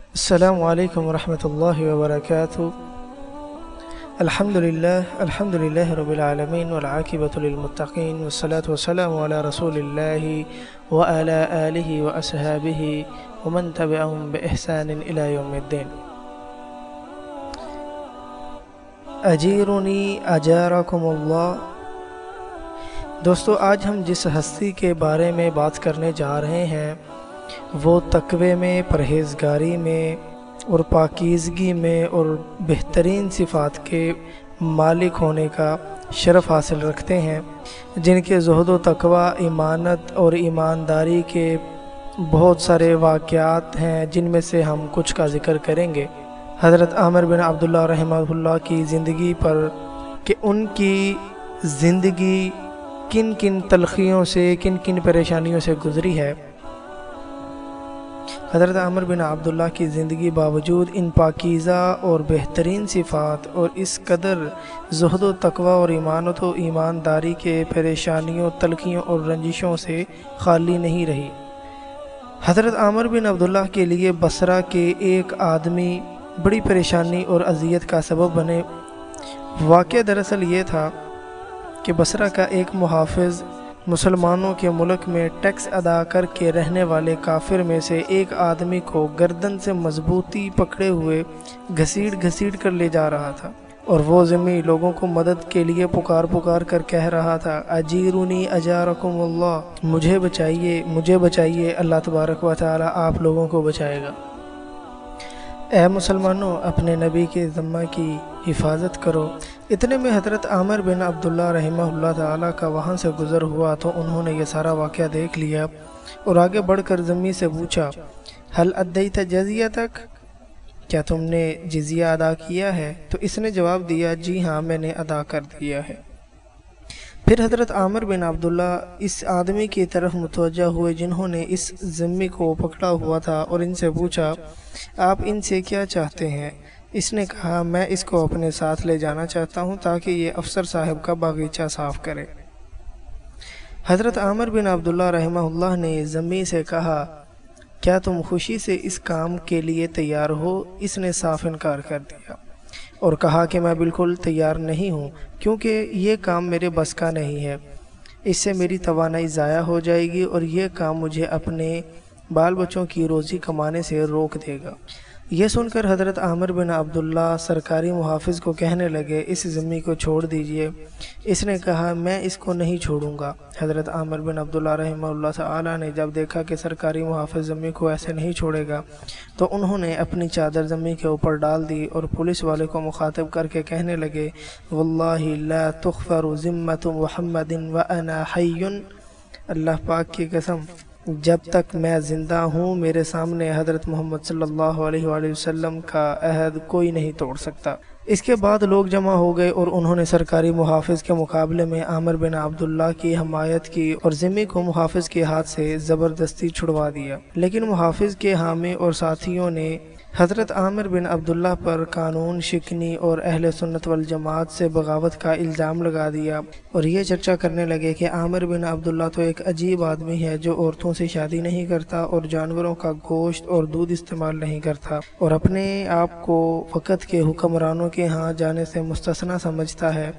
السلام علیکم ورحمۃ اللہ وبرکاتہ۔ الحمد للہ رب العالمین والعاقبۃ للمتقین والصلاة والسلام علی رسول اللہ وعلی آلہ واصحابہ ومن تبعہم بإحسان الی یوم الدین۔ اجیرنی اجارکم اللہ۔ دوستو، آج ہم جس ہستی کے بارے میں بات کرنے جا رہے ہیں وہ تقوی میں، پرہیزگاری میں اور پاکیزگی میں اور بہترین صفات کے مالک ہونے کا شرف حاصل رکھتے ہیں، جن کے زہد و تقوی، ایمانت اور ایمانداری کے بہت سارے واقعات ہیں، جن میں سے ہم کچھ کا ذکر کریں گے۔ حضرت عامر بن عبداللہ رحمہ اللہ کی زندگی پر کہ ان کی زندگی کن کن تلخیوں سے، کن کن پریشانیوں سے گزری ہے۔ حضرت عامر بن عبداللہ کی زندگی باوجود ان پاکیزہ اور بہترین صفات اور اس قدر زہد و تقوی اور ایمانت و ایمانداری کے پریشانیوں، تلخیوں اور رنجشوں سے خالی نہیں رہی۔ حضرت عامر بن عبداللہ کے لیے بصرہ کے ایک آدمی بڑی پریشانی اور اذیت کا سبب بنے۔ واقعہ دراصل یہ تھا کہ بصرہ کا ایک محافظ مسلمانوں کے ملک میں ٹیکس ادا کر کے رہنے والے کافر میں سے ایک آدمی کو گردن سے مضبوطی پکڑے ہوئے گھسیٹ کر لے جا رہا تھا، اور وہ ذمہ لوگوں کو مدد کے لیے پکار کر کہہ رہا تھا، اجیرونی اجارکم اللہ، مجھے بچائیے، اللہ تبارک و تعالی آپ لوگوں کو بچائے گا۔ اے مسلمانوں، اپنے نبی کے ذمہ کی حفاظت کرو۔ اتنے میں حضرت عامر بن عبداللہ رحمہ اللہ تعالیٰ کا وہاں سے گزر ہوا تو انہوں نے یہ سارا واقعہ دیکھ لیا اور آگے بڑھ کر ذمہ سے پوچھا، حل ادیت جزیتک، کیا تم نے جزیہ ادا کیا ہے؟ تو اس نے جواب دیا، جی ہاں، میں نے ادا کر دیا ہے۔ پھر حضرت عامر بن عبداللہ اس آدمی کی طرف متوجہ ہوئے جنہوں نے اس ذمہ کو پکڑا ہوا تھا اور ان سے پوچھا، آپ ان سے کیا چاہتے ہیں؟ اس نے کہا، میں اس کو اپنے ساتھ لے جانا چاہتا ہوں تاکہ یہ افسر صاحب کا باغیچہ صاف کرے۔ حضرت عامر بن عبداللہ رحمہ اللہ نے ذمہ سے کہا، کیا تم خوشی سے اس کام کے لیے تیار ہو؟ اس نے صاف انکار کر دیا اور کہا کہ میں بالکل تیار نہیں ہوں، کیونکہ یہ کام میرے بس کا نہیں ہے، اس سے میری توانائی ضائع ہو جائے گی اور یہ کام مجھے اپنے بال بچوں کی روزی کمانے سے روک دے گا۔ یہ سن کر حضرت عامر بن عبداللہ سرکاری محافظ کو کہنے لگے، اس ذمہ کو چھوڑ دیجئے۔ اس نے کہا، میں اس کو نہیں چھوڑوں گا۔ حضرت عامر بن عبداللہ رحمہ اللہ تعالیٰ نے جب دیکھا کہ سرکاری محافظ ذمہ کو ایسے نہیں چھوڑے گا تو انہوں نے اپنی چادر ذمہ کے اوپر ڈال دی اور پولیس والے کو مخاطب کر کے کہنے لگے، واللہ لا تغفر ذمۃ محمد وانا حی، اللہ پاک کی قسم، جب تک میں زندہ ہوں میرے سامنے حضرت محمد صلی اللہ علیہ وآلہ وسلم کا عہد کوئی نہیں توڑ سکتا۔ اس کے بعد لوگ جمع ہو گئے اور انہوں نے سرکاری محافظ کے مقابلے میں عامر بن عبداللہ کی حمایت کی اور ذمہ کو محافظ کے ہاتھ سے زبردستی چھڑوا دیا، لیکن محافظ کے حامی اور ساتھیوں نے حضرت عامر بن عبداللہ پر قانون شکنی اور اہل سنت والجماعت سے بغاوت کا الزام لگا دیا اور یہ چرچا کرنے لگے کہ عامر بن عبداللہ تو ایک عجیب آدمی ہے جو عورتوں سے شادی نہیں کرتا اور جانوروں کا گوشت اور دودھ استعمال نہیں کرتا اور اپنے آپ کو وقت کے حکمرانوں کے ہاں جانے سے مستثنی سمجھتا ہے۔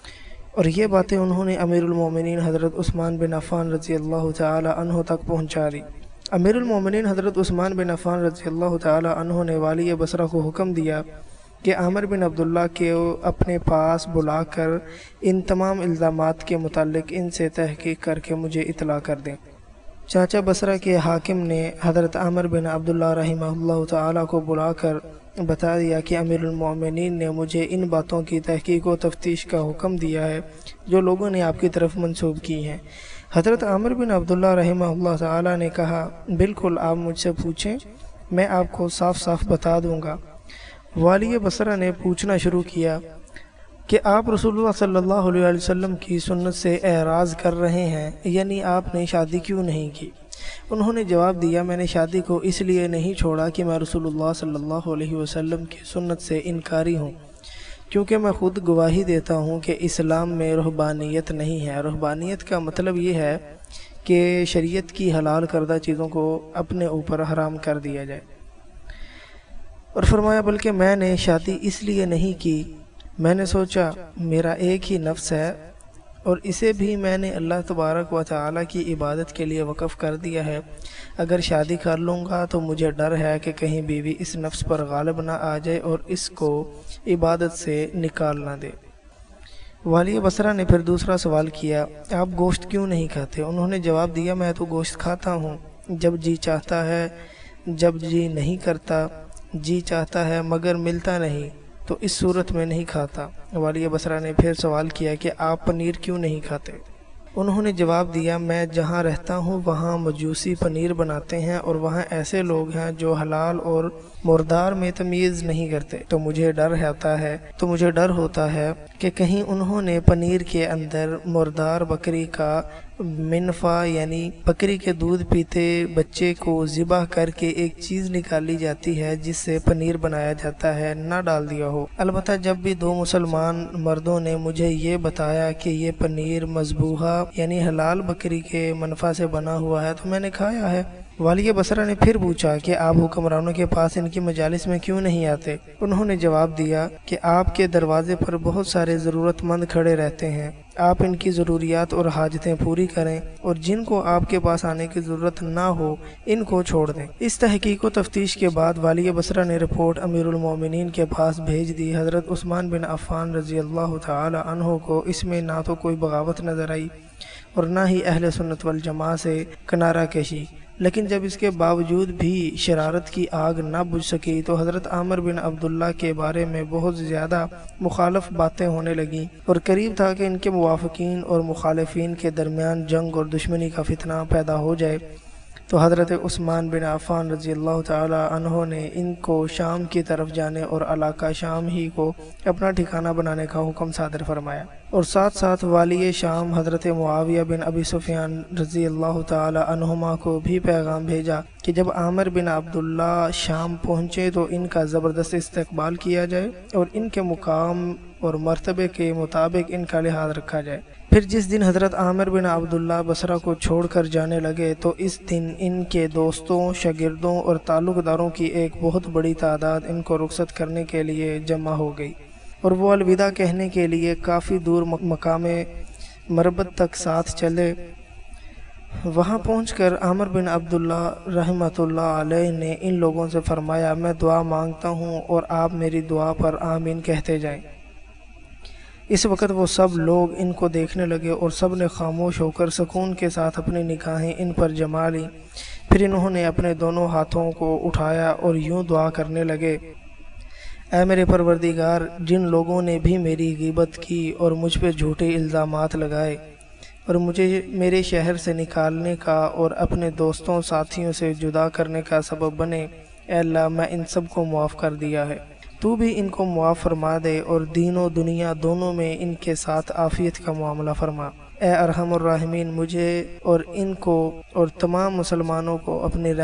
اور یہ باتیں انہوں نے امیر المومنین حضرت عثمان بن عفان رضی اللہ تعالی عنہ تک پہنچا دی۔ امیر المومنین حضرت عثمان بن عفان رضی اللہ تعالی عنہ نے والی بصرہ کو حکم دیا کہ عامر بن عبداللہ کے اپنے پاس بلا کر ان تمام الزامات کے متعلق ان سے تحقیق کر کے مجھے اطلاع کر دیں۔ چاچا بصرہ کے حاکم نے حضرت عامر بن عبداللہ رحمہ اللہ تعالی کو بلا کر بتا دیا کہ امیر المومنین نے مجھے ان باتوں کی تحقیق و تفتیش کا حکم دیا ہے جو لوگوں نے آپ کی طرف منسوب کی ہیں۔ حضرت عامر بن عبداللہ رحمہ اللہ تعالی نے کہا، بالکل آپ مجھ سے پوچھیں، میں آپ کو صاف بتا دوں گا۔ والی بصرہ نے پوچھنا شروع کیا کہ آپ رسول اللہ صلی اللہ علیہ وسلم کی سنت سے اعراض کر رہے ہیں، یعنی آپ نے شادی کیوں نہیں کی؟ انہوں نے جواب دیا، میں نے شادی کو اس لیے نہیں چھوڑا کہ میں رسول اللہ صلی اللہ علیہ وسلم کی سنت سے انکاری ہوں، کیونکہ میں خود گواہی دیتا ہوں کہ اسلام میں رہبانیت نہیں ہے۔ رہبانیت کا مطلب یہ ہے کہ شریعت کی حلال کردہ چیزوں کو اپنے اوپر حرام کر دیا جائے۔ اور فرمایا بلکہ میں نے شادی اس لیے نہیں کی، میں نے سوچا میرا ایک ہی نفس ہے اور اسے بھی میں نے اللہ تبارک و تعالیٰ کی عبادت کے لیے وقف کر دیا ہے، اگر شادی کر لوں گا تو مجھے ڈر ہے کہ کہیں بیوی اس نفس پر غالب نہ آ جائے اور اس کو عبادت سے نکال نہ دے۔ والی بصرہ نے پھر دوسرا سوال کیا، آپ گوشت کیوں نہیں کھاتے؟ انہوں نے جواب دیا، میں تو گوشت کھاتا ہوں جب جی چاہتا ہے، جب جی نہیں کرتا، جی چاہتا ہے مگر ملتا نہیں تو اس صورت میں نہیں کھاتا۔ والی بصرہ نے پھر سوال کیا کہ آپ پنیر کیوں نہیں کھاتے؟ انہوں نے جواب دیا، میں جہاں رہتا ہوں وہاں مجوسی پنیر بناتے ہیں اور وہاں ایسے لوگ ہیں جو حلال اور مردار میں تمیز نہیں کرتے، تو مجھے ڈر ہوتا ہے کہ کہیں انہوں نے پنیر کے اندر مردار بکری کا منفع یعنی بکری کے دودھ پیتے بچے کو ذبح کر کے ایک چیز نکالی جاتی ہے جس سے پنیر بنایا جاتا ہے نہ ڈال دیا ہو۔ البتہ جب بھی دو مسلمان مردوں نے مجھے یہ بتایا کہ یہ پنیر مذبوحہ یعنی حلال بکری کے منفع سے بنا ہوا ہے تو میں نے کھایا ہے۔ والی بصرہ نے پھر پوچھا کہ آپ حکمرانوں کے پاس ان کی مجالس میں کیوں نہیں آتے؟ انہوں نے جواب دیا کہ آپ کے دروازے پر بہت سارے ضرورت مند کھڑے رہتے ہیں، آپ ان کی ضروریات اور حاجتیں پوری کریں اور جن کو آپ کے پاس آنے کی ضرورت نہ ہو ان کو چھوڑ دیں۔ اس تحقیق و تفتیش کے بعد والی بصرہ نے رپورٹ امیر المومنین کے پاس بھیج دی۔ حضرت عثمان بن عفان رضی اللہ تعالی عنہ کو اس میں نہ تو کوئی بغاوت نظر آئی اور نہ ہی اہل سنت والجماعت سے کنارہ کشی، لیکن جب اس کے باوجود بھی شرارت کی آگ نہ بجھ سکی تو حضرت عامر بن عبداللہ کے بارے میں بہت زیادہ مخالف باتیں ہونے لگیں اور قریب تھا کہ ان کے موافقین اور مخالفین کے درمیان جنگ اور دشمنی کا فتنہ پیدا ہو جائے، تو حضرت عثمان بن عفان رضی اللہ تعالی عنہ نے ان کو شام کی طرف جانے اور علاقہ شام ہی کو اپنا ٹھکانہ بنانے کا حکم صادر فرمایا، اور ساتھ ساتھ والی شام حضرت معاویہ بن ابی سفیان رضی اللہ تعالی عنہما کو بھی پیغام بھیجا کہ جب عامر بن عبداللہ شام پہنچے تو ان کا زبردست استقبال کیا جائے اور ان کے مقام اور مرتبے کے مطابق ان کا لحاظ رکھا جائے۔ پھر جس دن حضرت عامر بن عبداللہ بصرہ کو چھوڑ کر جانے لگے تو اس دن ان کے دوستوں، شاگردوں اور تعلق داروں کی ایک بہت بڑی تعداد ان کو رخصت کرنے کے لیے جمع ہو گئی اور وہ الوداع کہنے کے لیے کافی دور مقام مربت تک ساتھ چلے۔ وہاں پہنچ کر عامر بن عبداللہ رحمۃ اللہ علیہ نے ان لوگوں سے فرمایا، میں دعا مانگتا ہوں اور آپ میری دعا پر آمین کہتے جائیں۔ اس وقت وہ سب لوگ ان کو دیکھنے لگے اور سب نے خاموش ہو کر سکون کے ساتھ اپنی نگاہیں ان پر جما لیں۔ پھر انہوں نے اپنے دونوں ہاتھوں کو اٹھایا اور یوں دعا کرنے لگے، اے میرے پروردگار، جن لوگوں نے بھی میری غیبت کی اور مجھ پہ جھوٹے الزامات لگائے اور مجھے میرے شہر سے نکالنے کا اور اپنے دوستوں ساتھیوں سے جدا کرنے کا سبب بنے، اے اللہ میں ان سب کو معاف کر دیا ہے، تو بھی ان کو معاف فرما دے اور دین و دنیا دونوں میں ان کے ساتھ عافیت کا معاملہ فرما۔ اے ارحم الراحمین، مجھے اور ان کو اور تمام مسلمانوں کو اپنی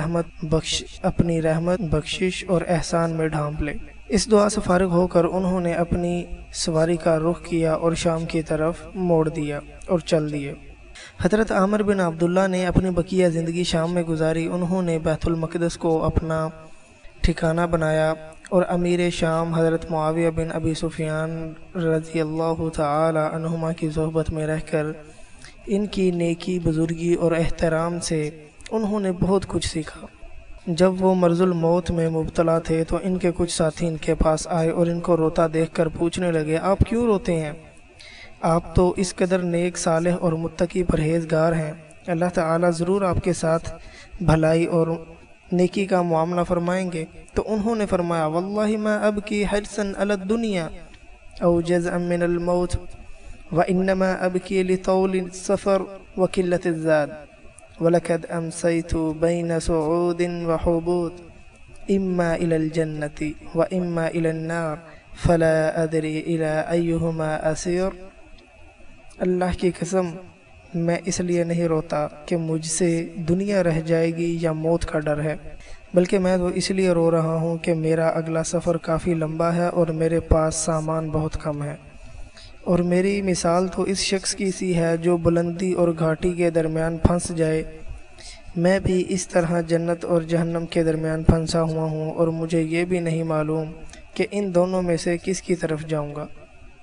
رحمت بخشش اور احسان میں ڈھانپ لے۔ اس دعا سے فارغ ہو کر انہوں نے اپنی سواری کا رخ کیا اور شام کی طرف موڑ دیا اور چل دیے۔ حضرت عامر بن عبداللہ نے اپنی بقیہ زندگی شام میں گزاری۔ انہوں نے بیت المقدس کو اپنا ٹھکانہ بنایا اور امیر شام حضرت معاویہ بن ابی سفیان رضی اللہ تعالی عنہما کی صحبت میں رہ کر ان کی نیکی، بزرگی اور احترام سے انہوں نے بہت کچھ سیکھا۔ جب وہ مرض الموت میں مبتلا تھے تو ان کے کچھ ساتھی ان کے پاس آئے اور ان کو روتا دیکھ کر پوچھنے لگے، آپ کیوں روتے ہیں؟ آپ تو اس قدر نیک، صالح اور متقی پرہیزگار ہیں، اللہ تعالیٰ ضرور آپ کے ساتھ بھلائی اور نیکی کا معاملہ فرمائیں گے۔ تو انہوں نے فرمایا، واللہ ما ابکی حرصا علی الدنیا او جزعا من الموت وانما ابکی لطول السفر وقلت الزاد وَلَقَدْ أَمْسَيْتُ بَيْنَ صُعُودٍ وَحُبُوطٍ إِمَّا إِلَى الْجَنَّةِ وَإِمَّا إِلَى النَّارِ فَلَا أَدْرِي إِلَىٰ أَيُّهُمَا أَسِيرُ۔ اللہ کی قسم میں اس لیے نہیں روتا کہ مجھ سے دنیا رہ جائے گی یا موت کا ڈر ہے، بلکہ میں تو اس لیے رو رہا ہوں کہ میرا اگلا سفر کافی لمبا ہے اور میرے پاس سامان بہت کم ہے، اور میری مثال تو اس شخص کی سی ہے جو بلندی اور گھاٹی کے درمیان پھنس جائے میں بھی اس طرح جنت اور جہنم کے درمیان پھنسا ہوا ہوں اور مجھے یہ بھی نہیں معلوم کہ ان دونوں میں سے کس کی طرف جاؤں گا۔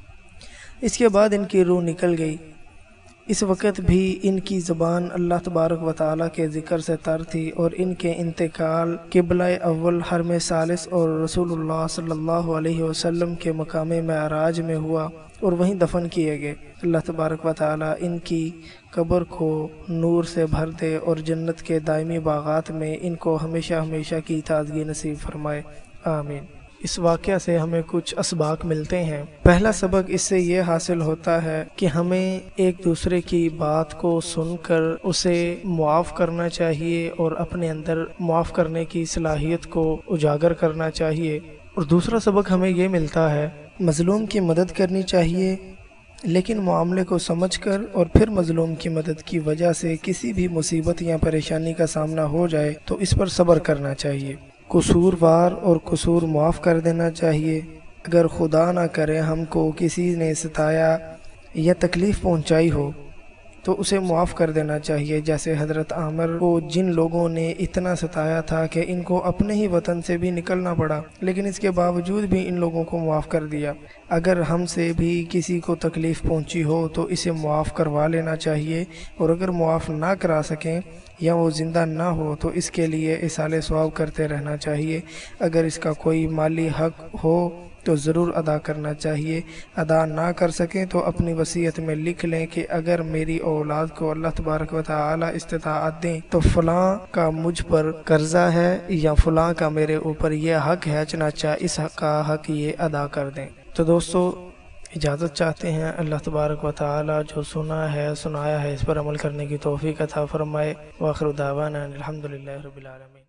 اس کے بعد ان کی روح نکل گئی۔ اس وقت بھی ان کی زبان اللہ تبارک و تعالیٰ کے ذکر سے تر تھی، اور ان کے انتقال قبلہ اول حرم ثالث اور رسول اللہ صلی اللہ علیہ وسلم کے مقام معراج میں ہوا اور وہیں دفن کیے گئے۔ اللہ تبارک و تعالیٰ ان کی قبر کو نور سے بھر دے اور جنت کے دائمی باغات میں ان کو ہمیشہ ہمیشہ کی تازگی نصیب فرمائے، آمین۔ اس واقعہ سے ہمیں کچھ اسباق ملتے ہیں۔ پہلا سبق اس سے یہ حاصل ہوتا ہے کہ ہمیں ایک دوسرے کی بات کو سن کر اسے معاف کرنا چاہیے اور اپنے اندر معاف کرنے کی صلاحیت کو اجاگر کرنا چاہیے۔ اور دوسرا سبق ہمیں یہ ملتا ہے، مظلوم کی مدد کرنی چاہیے، لیکن معاملے کو سمجھ کر، اور پھر مظلوم کی مدد کی وجہ سے کسی بھی مصیبت یا پریشانی کا سامنا ہو جائے تو اس پر صبر کرنا چاہیے۔ قصوروار اور قصور معاف کر دینا چاہیے۔ اگر خدا نہ کرے ہم کو کسی نے ستایا یا تکلیف پہنچائی ہو تو اسے معاف کر دینا چاہیے، جیسے حضرت عامر کو جن لوگوں نے اتنا ستایا تھا کہ ان کو اپنے ہی وطن سے بھی نکلنا پڑا، لیکن اس کے باوجود بھی ان لوگوں کو معاف کر دیا۔ اگر ہم سے بھی کسی کو تکلیف پہنچی ہو تو اسے معاف کروا لینا چاہیے، اور اگر معاف نہ کرا سکیں یا وہ زندہ نہ ہو تو اس کے لیے ایصال ثواب کرتے رہنا چاہیے۔ اگر اس کا کوئی مالی حق ہو تو ضرور ادا کرنا چاہیے۔ ادا نہ کر سکیں تو اپنی وصیت میں لکھ لیں کہ اگر میری اولاد کو اللہ تبارک و تعالی استطاعت دیں تو فلاں کا مجھ پر قرضہ ہے یا فلاں کا میرے اوپر یہ حق ہے، چنانچہ اس حق کا حق یہ ادا کر دیں۔ تو دوستو اجازت چاہتے ہیں، اللہ تبارک و تعالی جو سنا ہے سنایا ہے اس پر عمل کرنے کی توفیق عطا فرمائے۔ وآخر دعوانا الحمدللہ رب العالمین۔